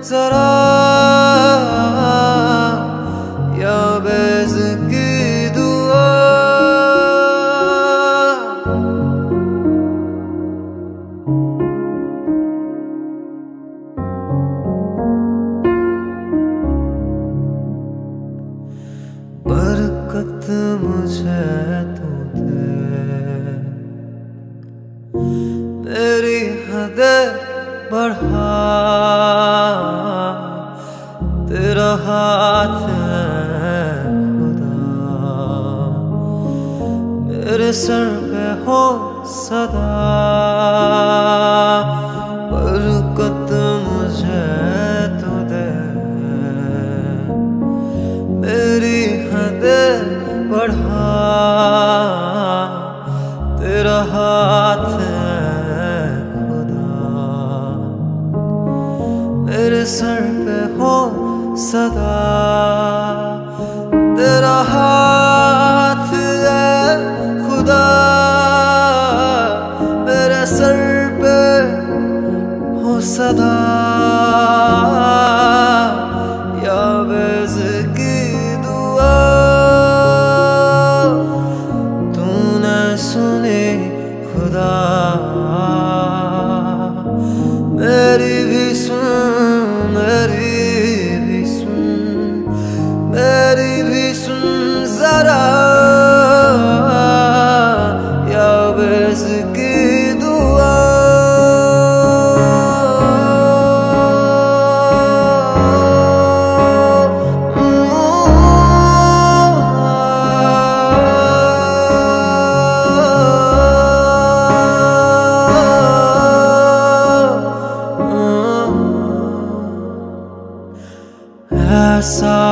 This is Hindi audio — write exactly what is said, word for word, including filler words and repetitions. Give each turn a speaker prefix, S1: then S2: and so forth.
S1: जरा या बेज़ की दुआ। बरकत मुझे तू दे, मेरी हद बढ़ा, तेरा हाथ है खुदा, मेरे सर पे हो सदा। बरकत मुझे तू दे, मेरी हद बढ़ा, तेरा हाथ है खुदा, मेरे सर पे हो सदा। तेरा हाथ है खुदा, मेरे सर पे हो सदा। या बेज़ की दुआ तूने सुनी खुदा, मेरी भी सुन, मेरी भी सुन, मेरी भी सुन जरा। या बेज़ की दुआ ऐसा